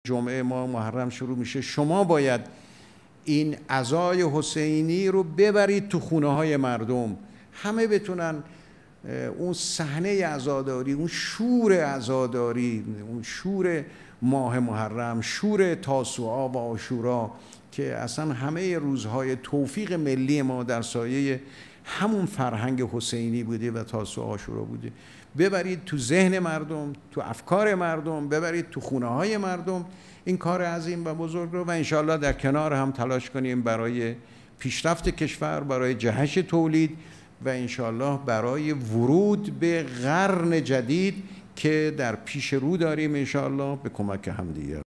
جمعه ما محرم شروع میشه، شما باید این عزای حسینی رو ببرید تو خونه های مردم، همه بتونن اون صحنه عزاداری، اون شور عزاداری، اون شور ماه محرم، شور تاسوعا و عاشورا که اصلا همه روزهای توفیق ملی ما در سایه همون فرهنگ حسینی بوده و تاسوعا عاشورا بوده، ببرید تو ذهن مردم، تو افکار مردم، ببرید تو خونه های مردم این کار عظیم و بزرگ رو، و انشاءالله در کنار هم تلاش کنیم برای پیشرفت کشور، برای جهش تولید و انشاءالله برای ورود به قرن جدید که در پیش رو داریم انشاءالله به کمک همدیگر.